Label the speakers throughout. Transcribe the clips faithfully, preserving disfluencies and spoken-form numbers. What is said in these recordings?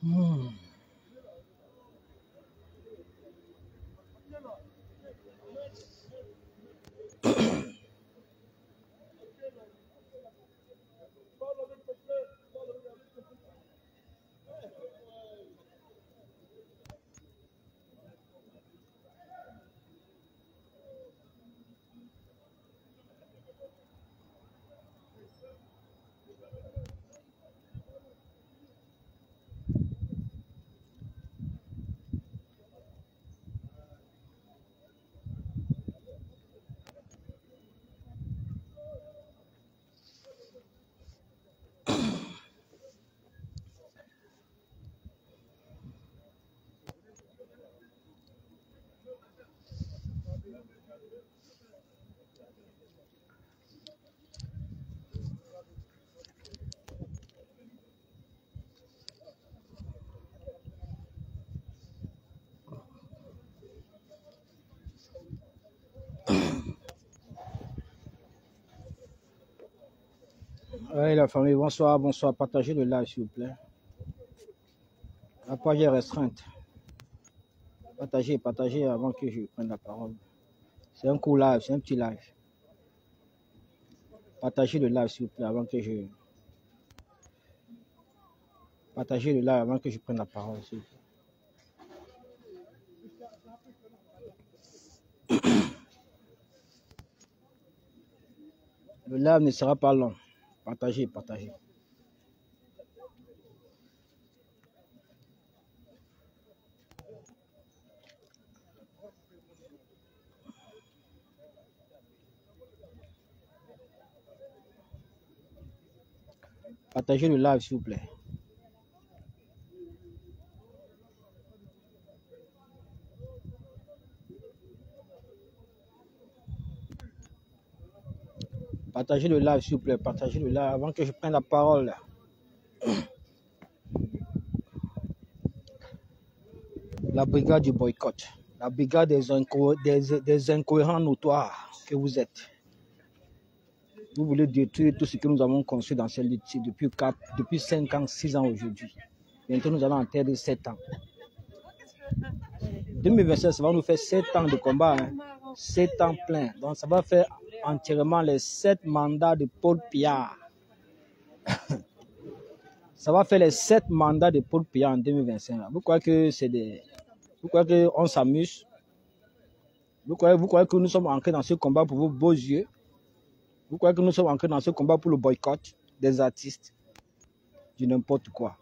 Speaker 1: Hmm. Oui, la famille, bonsoir, bonsoir. Partagez le live, s'il vous plaît. La page est restreinte. Partagez, partagez avant que je prenne la parole. C'est un court live, c'est un petit live. Partagez le live, s'il vous plaît, avant que je... Partagez le live avant que je prenne la parole, s'il vous plaît. Le live ne sera pas long. Partagez, partagez. Partagez le live, s'il vous plaît. Partagez le live, s'il vous plaît. Partagez le live avant que je prenne la parole. La brigade du boycott. La brigade des, inco des, des incohérents notoires que vous êtes. Vous voulez détruire tout ce que nous avons construit dans cette lutte depuis, depuis cinq ans, six ans aujourd'hui. Bientôt, nous allons en terre de sept ans. deux mille vingt-cinq, ça va nous faire sept ans de combat. Hein. sept ans plein. Donc, ça va faire entièrement les sept mandats de Paul Biya. Ça va faire les sept mandats de Paul Biya en deux mille vingt-cinq. Vous croyez que c'est des... Vous croyez qu'on s'amuse? Vous croyez, vous croyez que nous sommes ancrés dans ce combat pour vos beaux yeux? Vous croyez que nous sommes ancrés dans ce combat pour le boycott des artistes? Du n'importe quoi.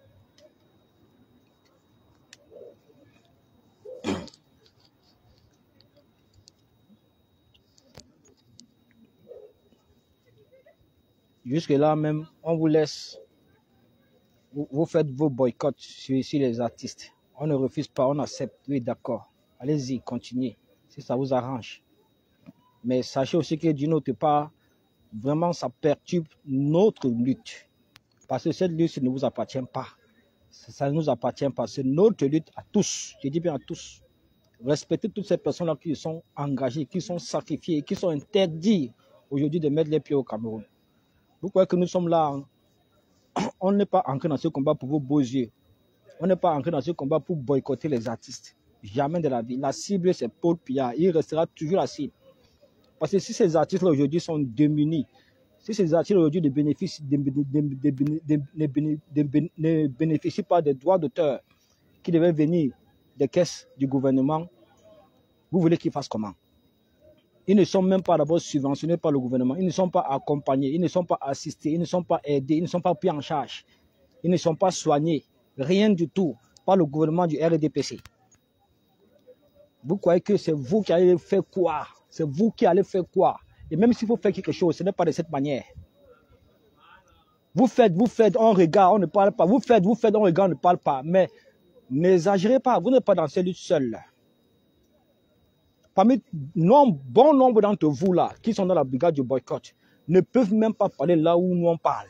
Speaker 1: Jusque-là même, on vous laisse, vous, vous faites vos boycotts sur, sur les artistes. On ne refuse pas, on accepte, oui d'accord. Allez-y, continuez, si ça vous arrange. Mais sachez aussi que d'une autre part, vraiment ça perturbe notre lutte. Parce que cette lutte ne vous appartient pas. Ça ne nous appartient pas, c'est notre lutte à tous, je dis bien à tous. Respectez toutes ces personnes-là qui sont engagées, qui sont sacrifiées, qui sont interdites aujourd'hui de mettre les pieds au Cameroun. Vous croyez que nous sommes là, hein? On n'est pas ancré dans ce combat pour vos beaux yeux. On n'est pas ancré dans ce combat pour boycotter les artistes. Jamais de la vie. La cible, c'est Paul Biya. Il restera toujours la cible. Parce que si ces artistes-là aujourd'hui sont démunis, si ces artistes aujourd'hui ne bénéficient, de, de, de, de, de, de, ne bénéficient pas des droits d'auteur qui devaient venir des caisses du gouvernement, vous voulez qu'ils fassent comment? Ils ne sont même pas d'abord subventionnés par le gouvernement, ils ne sont pas accompagnés, ils ne sont pas assistés, ils ne sont pas aidés, ils ne sont pas pris en charge, ils ne sont pas soignés, rien du tout par le gouvernement du R D P C. Vous croyez que c'est vous qui allez faire quoi? C'est vous qui allez faire quoi? Et même s'il faut faire quelque chose, ce n'est pas de cette manière. Vous faites, vous faites, on regarde, on ne parle pas. Vous faites, vous faites, on regarde, on ne parle pas. Mais n'exagérez pas, vous n'êtes pas dans cette lutte seule. Parmi non, bon nombre d'entre vous là, qui sont dans la brigade du boycott, ne peuvent même pas parler là où nous on parle.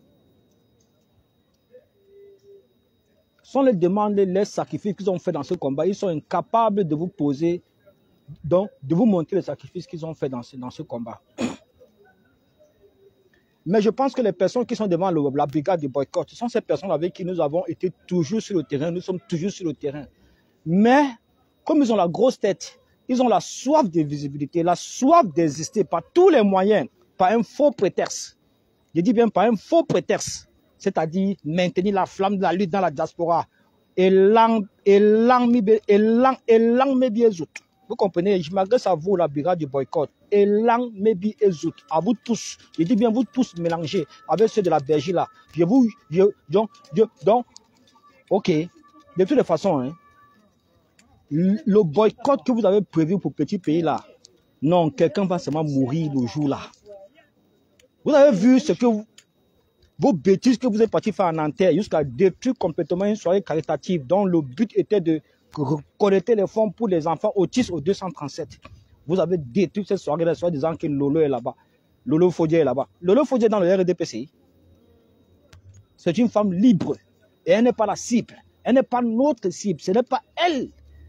Speaker 1: Sans les demandes, les sacrifices qu'ils ont fait dans ce combat, ils sont incapables de vous poser, donc de vous montrer les sacrifices qu'ils ont fait dans ce, dans ce combat. Mais je pense que les personnes qui sont devant le, la brigade de boycott, ce sont ces personnes avec qui nous avons été toujours sur le terrain, nous sommes toujours sur le terrain. Mais, comme ils ont la grosse tête, ils ont la soif de visibilité, la soif d'exister par tous les moyens, par un faux prétexte. Je dis bien par un faux prétexte, c'est-à-dire maintenir la flamme de la lutte dans la diaspora. Et l'ang, et l'ang, et l'ang, et l'ang, mais bien autres. Vous comprenez, je m'adresse à vous, la brigade du boycott. Et l'ang, mais bien autres. À vous tous. Je dis bien vous tous mélangés avec ceux de la Belgique là. Je vous, je, donc, je, donc, ok. De toutes les façons, hein, le boycott que vous avez prévu pour petit pays là, non, quelqu'un va seulement mourir le jour là. Vous avez vu ce que vous, vos bêtises que vous êtes partis faire en Nanterre jusqu'à détruire complètement une soirée caritative dont le but était de collecter les fonds pour les enfants autistes au deux cent trente-sept. Vous avez détruit cette soirée là, soit disant que Lolo est là-bas. Lolo Fodje est là-bas. Lolo Fodje est dans le R D P C I. C'est une femme libre. Et elle n'est pas la cible. Elle n'est pas notre cible. Ce n'est pas elle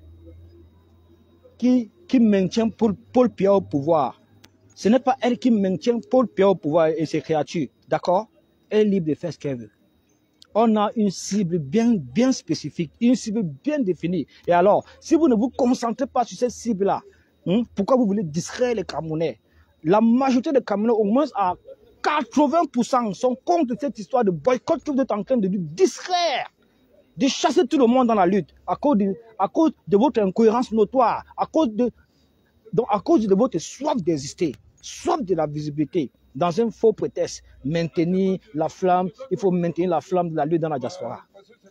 Speaker 1: qui, qui maintient Paul, Paul Biya au pouvoir. Ce n'est pas elle qui maintient Paul Biya au pouvoir et ses créatures. D'accord? Elle est libre de faire ce qu'elle veut. On a une cible bien, bien spécifique, une cible bien définie. Et alors, si vous ne vous concentrez pas sur cette cible-là, hein, pourquoi vous voulez distraire les Camerounais? La majorité des Camerounais, au moins à quatre-vingts pour cent, sont contre cette histoire de boycott que vous êtes en train de distraire, de chasser tout le monde dans la lutte à cause de, à cause de votre incohérence notoire, à cause de, donc à cause de votre soif d'exister, soif de la visibilité. Dans un faux prétexte, maintenir la flamme, il faut maintenir la flamme de la lutte dans la diaspora.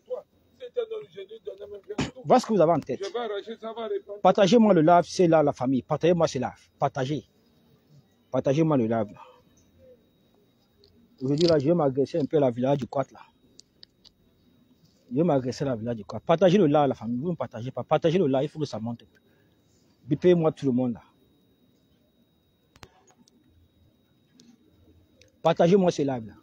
Speaker 1: Voilà ce que vous avez en tête. Partagez-moi le live, c'est là la famille. Partagez-moi ce live. Partagez. Partagez-moi le live. Aujourd'hui, là, je vais m'agresser un peu à la village du Quat, là. Je vais m'agresser à la village du Quat. Partagez le live, la famille. Vous ne partagez pas. Partagez le live, il faut que ça monte. Bipez-moi tout le monde, là. Partagez-moi ce live-là.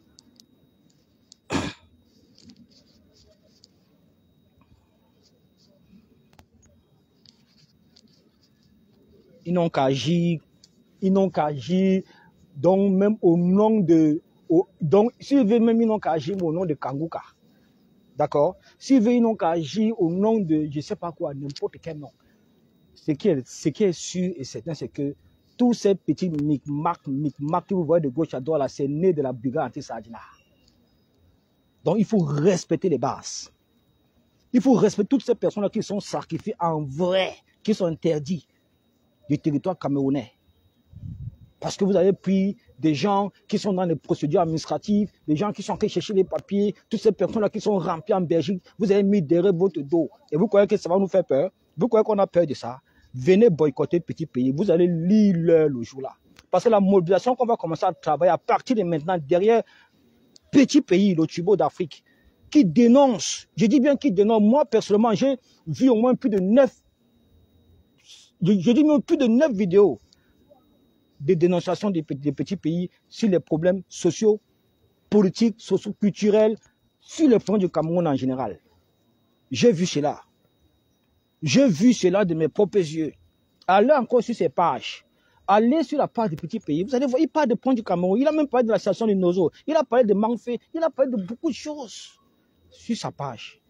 Speaker 1: Ils n'ont qu'à agir, ils n'ont qu'à agir, donc même au nom de, au, donc s'ils veulent même, ils n'ont qu'à agir au nom de Kangouka. D'accord? S'ils veulent, ils n'ont qu'à agir au nom de, je ne sais pas quoi, n'importe quel nom. Ce qui est, ce qui est sûr et certain, c'est que tous ces petits micmacs, micmacs que vous voyez de gauche à droite, là, c'est né de la brigade anti-Sadina. Donc, il faut respecter les bases. Il faut respecter toutes ces personnes-là qui sont sacrifiées en vrai, qui sont interdites du territoire camerounais. Parce que vous avez pris des gens qui sont dans les procédures administratives, des gens qui sont allés chercher les papiers, toutes ces personnes-là qui sont remplies en Belgique, vous avez mis derrière votre dos. Et vous croyez que ça va nous faire peur? Vous croyez qu'on a peur de ça? Venez boycotter petit pays, vous allez lire l'heure le jour là. Parce que la mobilisation qu'on va commencer à travailler à partir de maintenant derrière petit pays, le Tubo d'Afrique, qui dénonce, je dis bien qui dénonce, moi personnellement j'ai vu au moins plus de neuf, je, je dis même plus de neuf vidéos de dénonciation des, des petits pays sur les problèmes sociaux, politiques, socio-culturels, sur les problèmes du Cameroun en général. J'ai vu cela. J'ai vu cela de mes propres yeux. Allez encore sur ces pages. Allez sur la page des petits pays. Vous allez voir, il parle de points du Cameroun. Il a même parlé de la situation de Nozo. Il a parlé de Manfé. Il a parlé de beaucoup de choses sur sa page.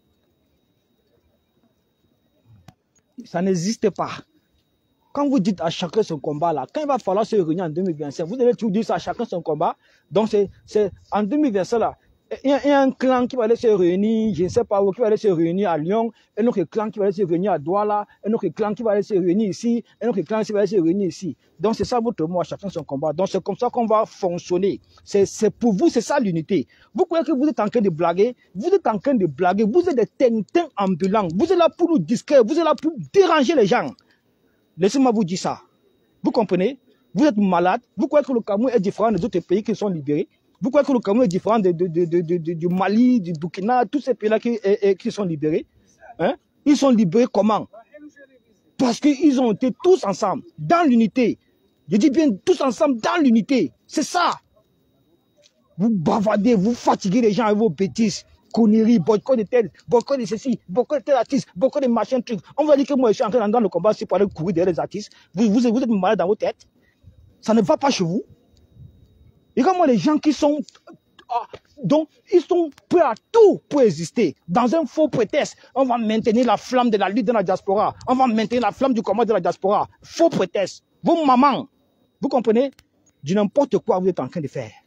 Speaker 1: Ça n'existe pas. Quand vous dites à chacun son combat, là, quand il va falloir se réunir en deux mille vingt-cinq, vous allez toujours dire ça à chacun son combat. Donc, c'est en deux mille vingt-cinq, là, il y, a, il y a un clan qui va aller se réunir, je ne sais pas où, qui va aller se réunir à Lyon, un autre clan qui va aller se réunir à Douala, un autre clan qui va aller se réunir ici, un autre clan qui va aller se réunir ici. Donc, c'est ça votre mot, à chacun son combat. Donc, c'est comme ça qu'on va fonctionner. C'est pour vous, c'est ça l'unité. Vous croyez que vous êtes en train de blaguer? Vous êtes en train de blaguer. Vous êtes des tintins ambulants. Vous êtes là pour nous distraire. Vous êtes là pour déranger les gens. Laissez-moi vous dire ça. Vous comprenez? Vous êtes malade. Vous croyez que le Cameroun est différent des autres pays qui sont libérés? Vous croyez que le Cameroun est différent de, de, de, de, de, de, du Mali, du Burkina, tous ces pays-là qui, et, et, qui sont libérés? Hein? Ils sont libérés comment? Parce qu'ils ont été tous ensemble, dans l'unité. Je dis bien tous ensemble, dans l'unité. C'est ça. Vous bavardez, vous fatiguez les gens avec vos bêtises. Conneries, boycott de tel, boycott de ceci, boycott de tel artiste, boycott de machin truc. On va dire que moi je suis en train d'entrer dans le combat, c'est pour aller courir derrière les artistes. Vous, vous, vous êtes malade dans vos têtes. Ça ne va pas chez vous. Et comme moi, les gens qui sont... Donc, ils sont prêts à tout pour exister. Dans un faux prétexte, on va maintenir la flamme de la lutte dans la diaspora. On va maintenir la flamme du combat de la diaspora. Faux prétexte. Vos mamans, vous comprenez? Du n'importe quoi vous êtes en train de faire.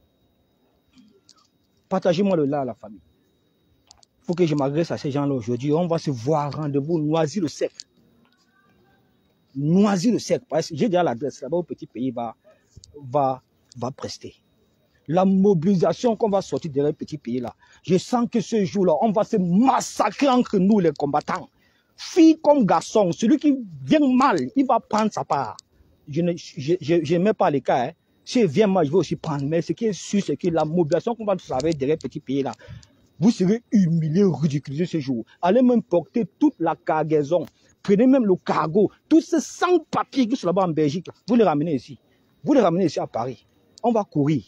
Speaker 1: Partagez-moi le là à la famille. Il faut que je m'adresse à ces gens-là aujourd'hui. On va se voir, rendez-vous, Noisy-le-Sec. Noisy-le-Sec. J'ai déjà l'adresse là-bas, au petit pays va, va, va prester. La mobilisation qu'on va sortir de ce petit pays-là. Je sens que ce jour-là, on va se massacrer entre nous, les combattants. Filles comme garçons, celui qui vient mal, il va prendre sa part. Je n'aime pas les cas. Hein. Si il vient mal, je vais aussi prendre. Mais ce qui est sûr, c'est que la mobilisation qu'on va travailler derrière ce petit pays-là, vous serez humiliés, ridiculisés ce jour. Allez même porter toute la cargaison. Prenez même le cargo. Tous ces sans-papiers qui sont là-bas en Belgique, vous les ramenez ici. Vous les ramenez ici à Paris. On va courir.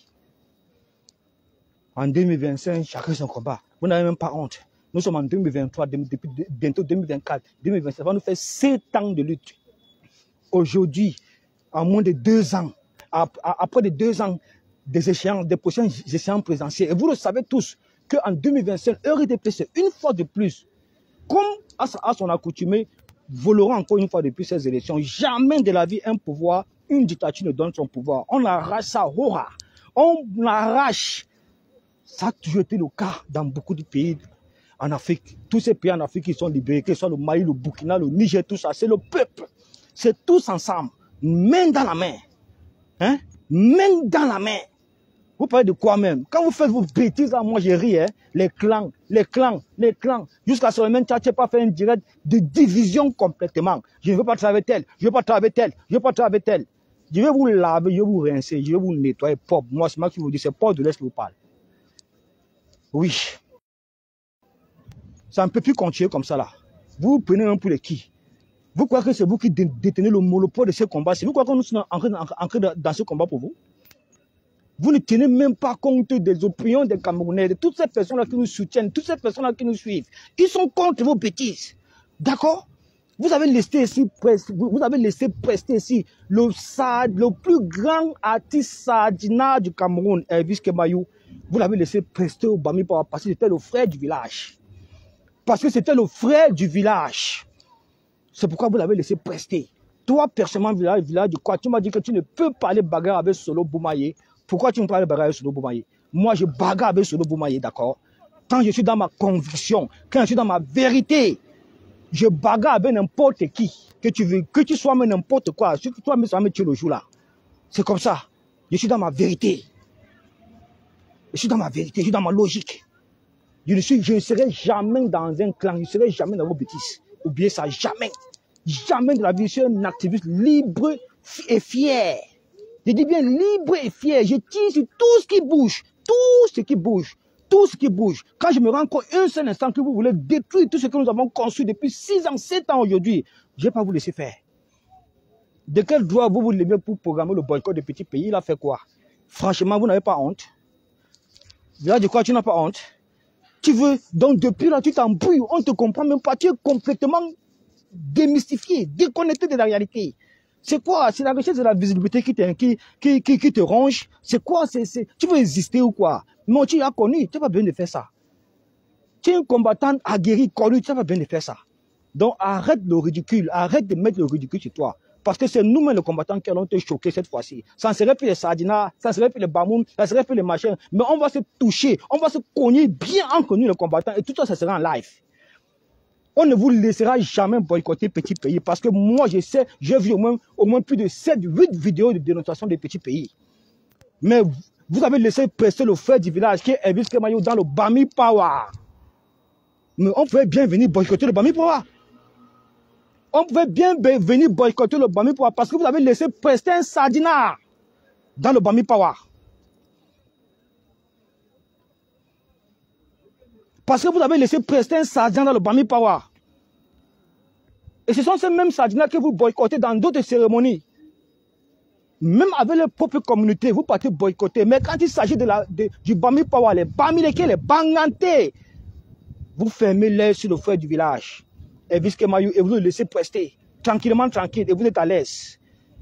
Speaker 1: En deux mille vingt-cinq, chacun son combat. Vous n'avez même pas honte. Nous sommes en deux mille vingt-trois, depuis bientôt deux mille vingt-quatre, deux mille vingt-cinq. Ça va nous faire sept ans de lutte. Aujourd'hui, en moins de deux ans, après de deux ans des échéances, des prochaines échéances présidentielles, et vous le savez tous, qu'en deux mille vingt-cinq, E R D P C, une fois de plus, comme à son accoutumé, volera encore une fois de plus ces élections. Jamais de la vie, un pouvoir, une dictature ne donne son pouvoir. On arrache ça, hora. On arrache. Ça a toujours été le cas dans beaucoup de pays en Afrique. Tous ces pays en Afrique qui sont libérés, que ce soit le Mali, le Burkina, le Niger, tout ça, c'est le peuple. C'est tous ensemble, main dans la main. Hein? Main dans la main. Vous parlez de quoi même? Quand vous faites vos bêtises, là, moi je ris, hein? Les clans, les clans, les clans. Jusqu'à ce moment, tu n'as pas fait un direct de division complètement. Je ne veux pas travailler tel, je ne veux pas travailler tel, je ne veux pas travailler tel. Je vais vous laver, je vais vous rincer, je vais vous nettoyer propre. Moi, c'est moi qui vous dis, c'est pas de l'Est qui vous parle. Oui. Ça ne peut plus continuer comme ça là. Vous prenez un pour les qui? Vous croyez que c'est vous qui détenez le monopole de ce combat? C'est vous croyez que nous sommes ancrés dans ce combat pour vous? Vous ne tenez même pas compte des opinions des Camerounais, de toutes ces personnes-là qui nous soutiennent, toutes ces personnes-là qui nous suivent. Ils sont contre vos bêtises. D'accord? Vous avez laissé ici, vous avez laissé prester ici le, le plus grand artiste sardinat du Cameroun, Elvis Kemayou. Vous l'avez laissé prester au Bami Power parce que c'était le frère du village. Parce que c'était le frère du village. C'est pourquoi vous l'avez laissé prester. Toi, personnellement, village, village de quoi? Tu m'as dit que tu ne peux pas aller bagarre avec Solo Boumaye. Pourquoi tu ne peux pas aller bagarre avec Solo Boumaye? Moi, je bagarre avec Solo Boumaye, d'accord? Quand je suis dans ma conviction, quand je suis dans ma vérité, je bagarre avec n'importe qui. Que tu veux, que tu sois même n'importe quoi. Si toi, mais ça va me tuer le jour là. C'est comme ça. Je suis dans ma vérité. Je suis dans ma vérité, je suis dans ma logique. Je ne, suis, je ne serai jamais dans un clan, je ne serai jamais dans vos bêtises. Oubliez ça, jamais. Jamais de la vie, je suis un activiste libre et fier. Je dis bien libre et fier. Je tire sur tout ce qui bouge. Tout ce qui bouge. Tout ce qui bouge. Quand je me rends compte un seul instant que vous voulez détruire tout ce que nous avons construit depuis six ans, sept ans aujourd'hui, je ne vais pas vous laisser faire. De quel droit vous vous levez pour programmer le boycott des petits pays? Il a fait quoi? Franchement, vous n'avez pas honte? Là, de quoi tu n'as pas honte? Tu veux, donc depuis là, tu t'embrouilles, on ne te comprend même pas, tu es complètement démystifié, déconnecté de la réalité. C'est quoi? C'est la recherche de la visibilité qui te, qui, qui, qui, qui te ronge. C'est quoi? C'est, c'est, tu veux exister ou quoi? Non, tu as connu, tu n'as pas besoin de faire ça. Tu es un combattant aguerri, connu, tu n'as pas besoin de faire ça. Donc arrête le ridicule, arrête de mettre le ridicule sur toi. Parce que c'est nous-mêmes les combattants qui allons te choquer cette fois-ci. Ça ne serait plus les sardinas, ça ne serait plus les bamoun, ça ne serait plus les machins. Mais on va se toucher, on va se cogner bien entre nous les combattants et tout ça, ça sera en live. On ne vous laissera jamais boycotter petits pays parce que moi je sais, j'ai vu au moins, au moins plus de sept huit vidéos de dénonciation des petits pays. Mais vous avez laissé presser le frère du village qui est Elvis Kemayou dans le Bami Power. Mais on pouvait bien venir boycotter le Bami Power. On pouvait bien venir boycotter le Bami Power parce que vous avez laissé prester un sardinat dans le Bami Power. Parce que vous avez laissé prester un sardinat dans le Bami Power. Et ce sont ces mêmes sardinats que vous boycottez dans d'autres cérémonies. Même avec les propres communautés, vous partez boycotter. Mais quand il s'agit de la, de, du Bami Power, les Bamileke, les Banganté, vous fermez l'œil sur le frère du village. Elvis Kemayou, et vous le laissez prester. Tranquillement, tranquille, et vous êtes à l'aise.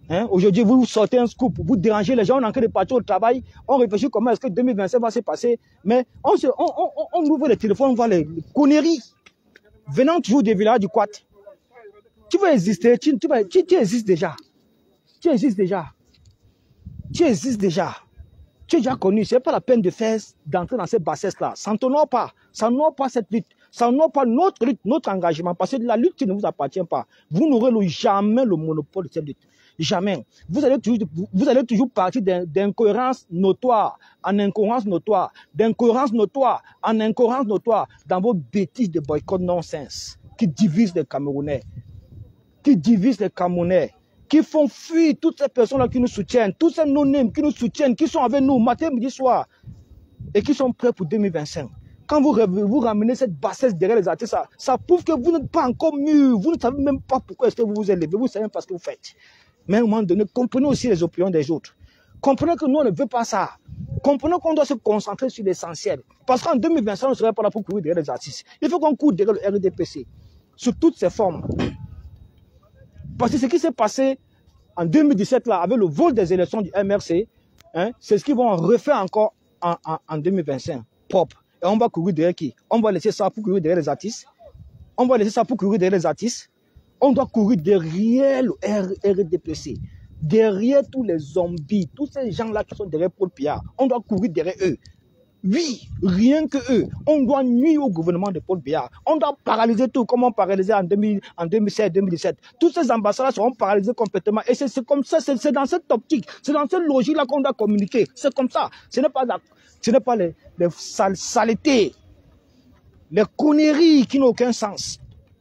Speaker 1: Hein? Aujourd'hui, vous sortez un scoop, vous dérangez les gens, on est en train de partir au travail, on réfléchit comment est-ce que deux mille vingt-cinq va se passer, mais on, se, on, on, on ouvre les téléphones, on voit les, les conneries venant toujours des villages du Quat. Tu vas exister, tu, tu, vas, tu, tu existes déjà. Tu existes déjà. Tu existes déjà. Tu es déjà connu. Ce n'est pas la peine de faire, d'entrer dans cette bassesse-là. Ça n'honore pas. Ça n'honore pas cette lutte. Ça n'honore pas notre lutte, notre engagement. Parce que la lutte ne vous appartient pas. Vous n'aurez jamais le monopole de cette lutte. Jamais. Vous allez toujours, vous allez toujours partir d'incohérences notoires en incohérence notoire, d'incohérence notoire en incohérence notoire dans vos bêtises de boycott non-sens qui divisent les Camerounais. Qui divisent les Camerounais. Qui font fuir toutes ces personnes-là qui nous soutiennent, tous ces non-name qui nous soutiennent, qui sont avec nous matin, midi, soir, et qui sont prêts pour deux mille vingt-cinq. Quand vous, vous ramenez cette bassesse derrière les artistes, ça, ça prouve que vous n'êtes pas encore mûrs, vous ne savez même pas pourquoi est-ce que vous vous élevez, vous ne savez même pas ce que vous faites. Mais à un moment donné, comprenez aussi les opinions des autres. Comprenez que nous, on ne veut pas ça. Comprenez qu'on doit se concentrer sur l'essentiel. Parce qu'en deux mille vingt-cinq, on ne serait pas là pour courir derrière les artistes. Il faut qu'on court derrière le R D P C, sous toutes ses formes. Parce que ce qui s'est passé en deux mille dix-sept, là, avec le vol des élections du M R C, hein, c'est ce qu'ils vont refaire encore en, en, en deux mille vingt-cinq, propre. Et on va courir derrière qui? On va laisser ça pour courir derrière les artistes. On va laisser ça pour courir derrière les artistes. On doit courir derrière le R D P C, derrière tous les zombies, tous ces gens-là qui sont derrière Paul Biya. On doit courir derrière eux. Oui, rien que eux. On doit nuire au gouvernement de Paul Biya. On doit paralyser tout, comme on paralysait en, deux mille, en deux mille seize deux mille dix-sept. Tous ces ambassadeurs seront paralysés complètement. Et c'est comme ça, c'est dans cette optique, c'est dans cette logique-là qu'on doit communiquer. C'est comme ça. Ce n'est pas, la, ce n'est pas les, les sal, saletés, les conneries qui n'ont aucun sens.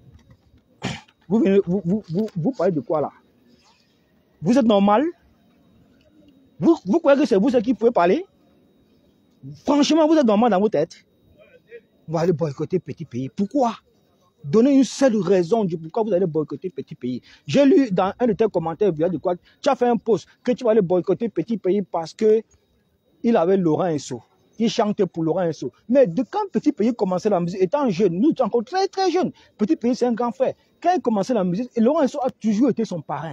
Speaker 1: Vous, vous, vous, vous, vous parlez de quoi là? Vous êtes normal? Vous, vous croyez que c'est vous qui pouvez parler? Franchement, vous êtes normal dans vos têtes. Vous allez boycotter petit pays. Pourquoi? Donnez une seule raison du pourquoi vous allez boycotter petit pays. J'ai lu dans un de tes commentaires, de quoi, tu as fait un post que tu vas aller boycotter petit pays parce que il avait Laurent Esso. Il chantait pour Laurent Esso. Mais de quand petit pays commençait la musique, étant jeune, nous étions encore très très jeunes. Petit pays, c'est un grand frère. Quand il commençait la musique, et Laurent Esso a toujours été son parrain.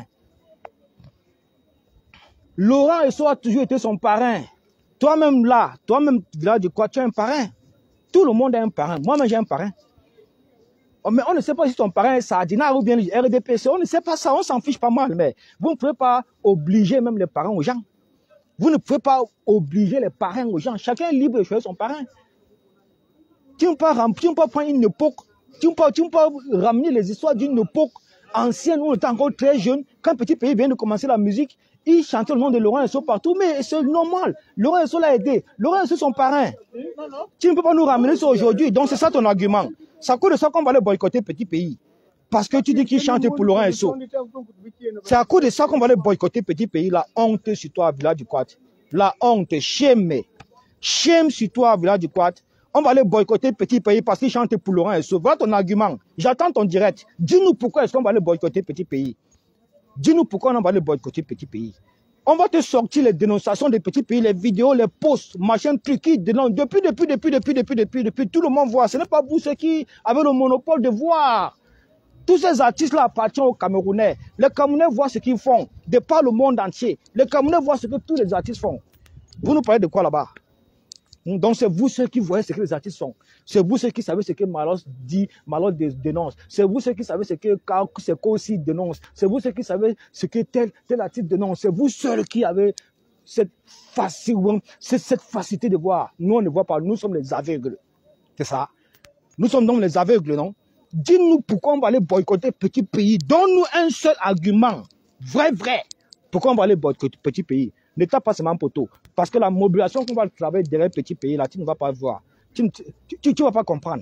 Speaker 1: Laurent Esso a toujours été son parrain. Toi-même là, toi-même là de quoi tu as un parrain. Tout le monde a un parrain. Moi-même j'ai un parrain. Mais on ne sait pas si ton parrain est Sardina ou bien R D P C. On ne sait pas ça, on s'en fiche pas mal. Mais vous ne pouvez pas obliger même les parrains aux gens. Vous ne pouvez pas obliger les parrains aux gens. Chacun est libre de choisir son parrain. Tu ne peux pas, tu ne peux pas prendre une époque, tu ne peux, tu ne peux pas ramener les histoires d'une époque ancienne où on était encore très jeune. Quand un petit pays vient de commencer la musique, il chantait le nom de Laurent Esso partout, mais c'est normal. Laurent Esso l'a aidé. Laurent Esso, son parrain. Non, non. Tu ne peux pas nous ramener ça aujourd'hui. Donc c'est ça ton argument. Ça coûte de ça qu'on va aller boycotter petit pays. Parce que tu dis qu'il chante pour Laurent Esso. C'est à cause de ça qu'on va aller boycotter petit pays. La honte sur toi, village du Quat. La honte, shame. Shame sur toi, village du Quat. On va aller boycotter petit pays parce qu'il chante pour Laurent Esso. Voilà ton argument. J'attends ton direct. Dis-nous pourquoi est-ce qu'on va aller boycotter petit pays. Dis-nous pourquoi on va aller boycotter petit pays. On va te sortir les dénonciations des petits pays, les vidéos, les posts, machin, trucs qui dénoncent. Depuis, depuis, depuis, depuis, depuis, depuis, depuis, tout le monde voit. Ce n'est pas vous ceux qui avez le monopole de voir. Tous ces artistes-là appartiennent aux Camerounais. Les Camerounais voient ce qu'ils font, de par le monde entier. Les Camerounais voient ce que tous les artistes font. Vous nous parlez de quoi là-bas? Donc c'est vous ceux qui voyez ce que les artistes sont. C'est vous ceux qui savez ce que Malos dit, Malos dénonce. C'est vous ceux qui savez ce que Seko aussi dénonce. C'est vous ceux qui savez ce que tel, tel artiste dénonce. C'est vous seuls qui avez cette, facile, cette facilité de voir. Nous, on ne voit pas. Nous sommes les aveugles. C'est ça. Nous sommes donc les aveugles, non? Dis-nous pourquoi on va aller boycotter petit pays. Donne-nous un seul argument. Vrai, vrai. Pourquoi on va aller boycotter petit pays? Ne tape pas seulement poteau. Parce que la mobilisation qu'on va travailler derrière petit pays, là, tu ne vas pas voir. Tu ne tu, tu vas pas comprendre.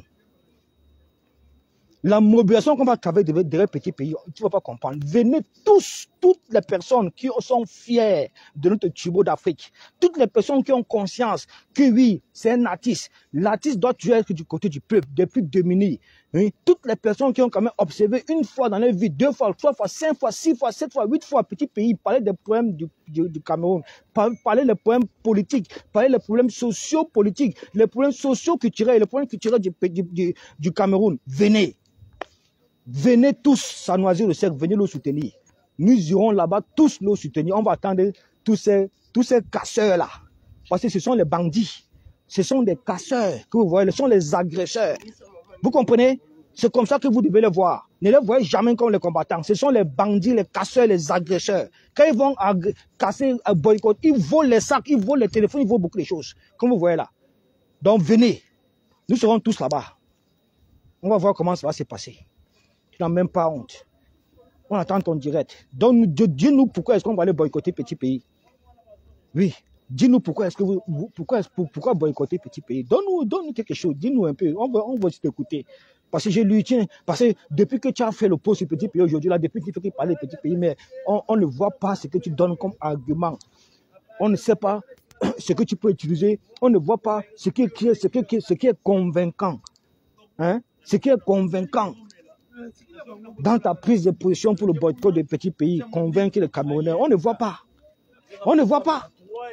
Speaker 1: La mobilisation qu'on va travailler derrière petit pays, tu ne vas pas comprendre. Venez tous, toutes les personnes qui sont fières de notre Tubo d'Afrique, toutes les personnes qui ont conscience que oui, c'est un artiste. L'artiste doit toujours être du côté du peuple, des plus démunis. Oui, toutes les personnes qui ont quand même observé une fois dans leur vie, deux fois, trois fois, cinq fois, six fois, sept fois, huit fois, petit pays, parler des problèmes du, du, du Cameroun, parler des problèmes politiques, parler des problèmes socio-politiques, les problèmes socio-culturels, les problèmes culturels du, du, du, du Cameroun. Venez. Venez tous à Noisy-le-Sec, venez le soutenir. Nous irons là-bas tous nous soutenir. On va attendre tous ces, tous ces casseurs-là. Parce que ce sont les bandits. Ce sont des casseurs que vous voyez, ce sont les agresseurs. Vous comprenez? C'est comme ça que vous devez les voir. Ne les voyez jamais comme les combattants. Ce sont les bandits, les casseurs, les agresseurs. Quand ils vont casser, boycotter, ils volent les sacs, ils volent les téléphones, ils volent beaucoup de choses. Comme vous voyez là. Donc venez. Nous serons tous là-bas. On va voir comment ça va se passer. Tu n'as même pas honte. On attend ton direct. Donc dis-nous pourquoi est-ce qu'on va aller boycotter petit pays. Oui. Dis-nous pourquoi est-ce que vous, pourquoi, pourquoi boycotter petit pays. Donne-nous donne quelque chose. Dis-nous un peu. On va, on va t'écouter. Parce que j'ai lu, tiens, parce que depuis que tu as fait le post sur petit pays aujourd'hui, là, depuis que tu fais parler de petit pays, mais on, on ne voit pas ce que tu donnes comme argument. On ne sait pas ce que tu peux utiliser. On ne voit pas ce qui, ce qui, ce qui est convaincant. Hein? Ce qui est convaincant dans ta prise de position pour le boycott des petits pays, convaincre les Camerounais. On ne voit pas. On ne voit pas.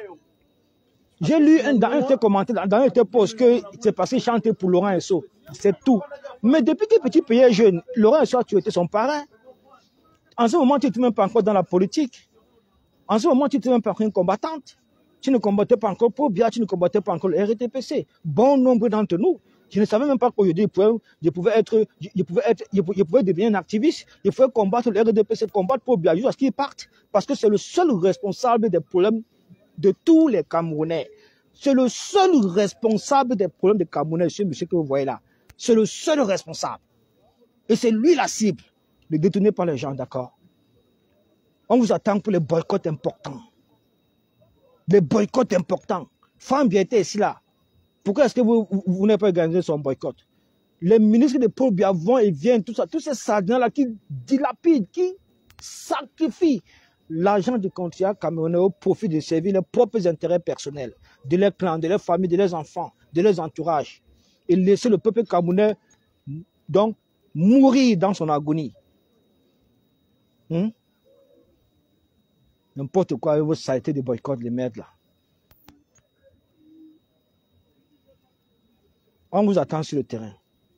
Speaker 1: J'ai lu un, dans un tes commentaires, dans un tes posts que c'est passé chanter pour Laurent Esso. C'est tout. Mais depuis que petit pays est jeune, Laurent Esso a tué son parrain. En ce moment, tu n'es même pas encore dans la politique. En ce moment, tu n'es même pas encore une combattante. Tu ne combattais pas encore Pobia, tu ne combattais pas encore le R T P C. Bon nombre d'entre nous, je ne savais même pas qu'aujourd'hui, je pouvais être, je pouvais être, je pouvais devenir un activiste. Je pouvais combattre le R T P C, combattre Pobia, jusqu'à ce qu'ils partent. Parce que c'est le seul responsable des problèmes de tous les Camerounais. C'est le seul responsable des problèmes des Camerounais, ce monsieur que vous voyez là. C'est le seul responsable. Et c'est lui la cible. Ne détournez pas les gens, d'accord? On vous attend pour les boycotts importants. Les boycotts importants. Femme bien était ici là. Pourquoi est-ce que vous, vous, vous n'avez pas organisé son boycott? Les ministres de Pobia vont et viennent, tout ça, tous ces sardins-là qui dilapident, qui sacrifient l'argent du continent camerounais au profit de servir leurs propres intérêts personnels, de leurs clans, de leurs familles, de leurs enfants, de leurs entourages, et laisser le peuple camerounais donc mourir dans son agonie. Hmm? N'importe quoi avec vos saletés de boycott, les merdes là. On vous attend sur le terrain.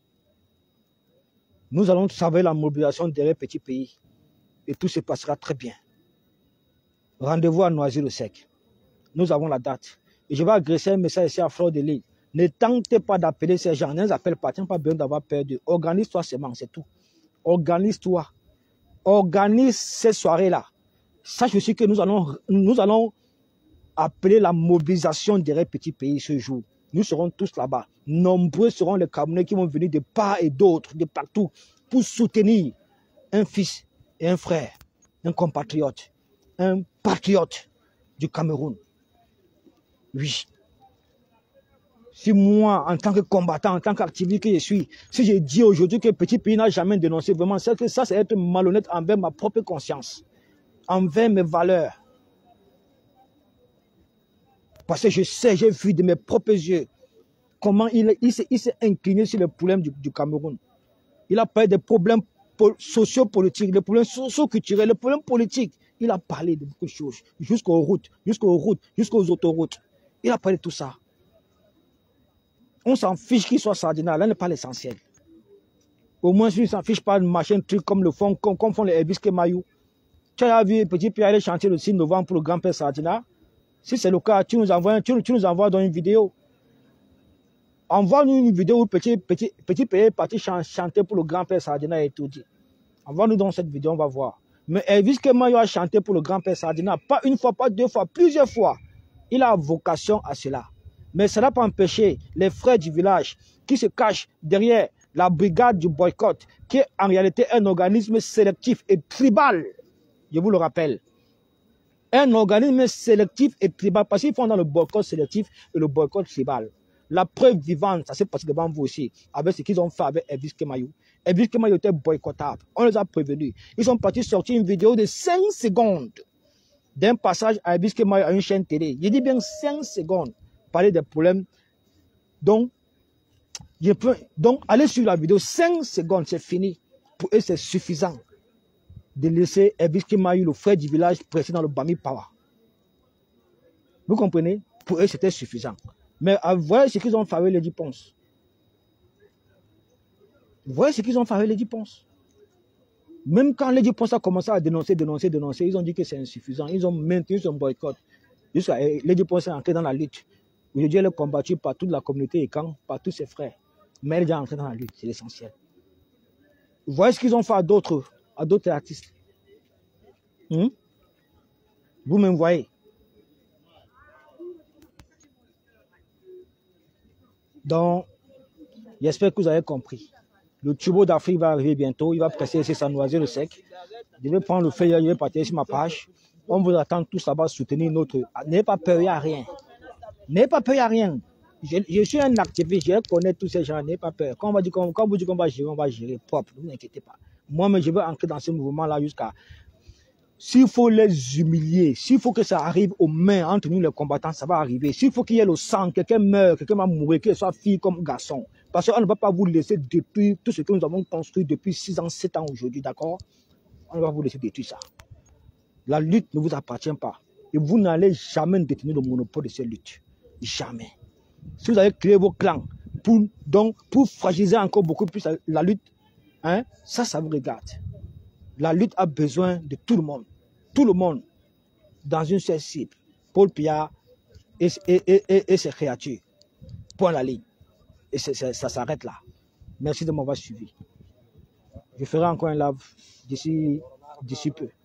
Speaker 1: Nous allons savoir la mobilisation derrière petit pays et tout se passera très bien. Rendez-vous à Noisy-le-Sec. Nous avons la date. Et je vais agresser un message ici à Fleur de Lille. Ne tentez pas d'appeler ces gens. Ne les appelle pas. Tu n'as pas besoin d'avoir peur d'eux. Organise-toi seulement, c'est tout. Organise-toi. Organise ces soirées-là. Sache aussi que nous allons, nous allons appeler la mobilisation derrière petit pays ce jour. Nous serons tous là-bas. Nombreux seront les Camerounais qui vont venir de part et d'autre, de partout, pour soutenir un fils et un frère, un compatriote, un patriote du Cameroun. Oui. Si moi, en tant que combattant, en tant qu'activiste que je suis, si je dis aujourd'hui que petit pays n'a jamais dénoncé, vraiment, c'est que ça, c'est être malhonnête envers ma propre conscience, envers mes valeurs. Parce que je sais, j'ai vu de mes propres yeux comment il, il s'est incliné sur les problèmes du, du Cameroun. Il a parlé des problèmes sociopolitiques, des problèmes socio-culturels, des problèmes politiques. Il a parlé de beaucoup de choses, jusqu'aux routes, jusqu'aux routes, jusqu'aux autoroutes. Il a parlé de tout ça. On s'en fiche qu'il soit sardinal, là n'est pas l'essentiel. Au moins, il ne s'en fiche pas de machin truc comme le font, comme, comme font les Elvis Kemayou. Tu as vu Petit Pierre aller chanter le six novembre pour le grand-père Sardina? Si c'est le cas, tu nous envoies, tu, tu nous envoies dans une vidéo. Envoie-nous une vidéo où Petit, petit, petit Pierre est parti chanter pour le grand-père Sardina et tout dit. Envoie-nous dans cette vidéo, on va voir. Mais Elvis Kemayou a chanté pour le grand-père Sardina, pas une fois, pas deux fois, plusieurs fois. Il a vocation à cela. Mais ça n'a pas empêché les frères du village qui se cachent derrière la brigade du boycott, qui est en réalité un organisme sélectif et tribal. Je vous le rappelle. Un organisme sélectif et tribal, parce qu'ils font dans le boycott sélectif et le boycott tribal. La preuve vivante, ça s'est passé devant vous aussi, avec ce qu'ils ont fait avec Elvis Kemayou. Elvis Kemayou était boycottable. On les a prévenus. Ils sont partis sortir une vidéo de cinq secondes d'un passage à Elvis Kemayou à une chaîne télé. Je dis bien cinq secondes. Parler des problèmes. Donc, je peux, donc, allez sur la vidéo, cinq secondes, c'est fini. Pour eux, c'est suffisant de laisser Elvis Kemayou, le frère du village, presser dans le Bami Power. Vous comprenez? Pour eux, c'était suffisant. Mais voyez ce qu'ils ont fait avec Lady Ponce. Voyez ce qu'ils ont fait avec Lady Ponce. Même quand les Djiboutis a commencé à dénoncer, dénoncer, dénoncer, ils ont dit que c'est insuffisant. Ils ont maintenu son boycott. Jusqu'à les Djiboutis sont entrés dans la lutte. Aujourd'hui, elle est combattue par toute la communauté et quand, par tous ses frères. Mais elle est déjà entrée dans la lutte, c'est l'essentiel. Vous voyez ce qu'ils ont fait à d'autres, à d'autres artistes. Hmm? Vous-même voyez. Donc, j'espère que vous avez compris. Le tubo d'Afrique va arriver bientôt. Il va presser sa noisette sec. Je vais prendre le feuille, je vais partager sur ma page. On vous attend tous là-bas soutenir notre... N'ayez pas peur, il n'y a rien. N'ayez pas peur, il n'y a rien. Je, je suis un activiste, je connais tous ces gens, n'ayez pas peur. Quand on, va dire, quand, quand on vous dit qu'on va gérer, on va gérer propre, ne vous inquiétez pas. Moi, je vais entrer dans ce mouvement-là jusqu'à... S'il faut les humilier, s'il faut que ça arrive aux mains entre nous les combattants, ça va arriver. S'il faut qu'il y ait le sang, quelqu'un meurt, quelqu'un va mourir, qu'il soit fille comme garçon. Parce qu'on ne va pas vous laisser depuis tout ce que nous avons construit depuis six ans, sept ans aujourd'hui, d'accord? On ne va pas vous laisser détruire ça. La lutte ne vous appartient pas. Et vous n'allez jamais détenir le monopole de cette lutte. Jamais. Si vous avez créé vos clans pour, donc, pour fragiliser encore beaucoup plus la, la lutte, hein, ça, ça vous regarde. La lutte a besoin de tout le monde. Tout le monde dans une seule cible. Paul Biya et, et, et, et, et ses créatures. Point la ligne. Et c est, c est, ça s'arrête là. Merci de m'avoir suivi. Je ferai encore un live d'ici d'ici peu.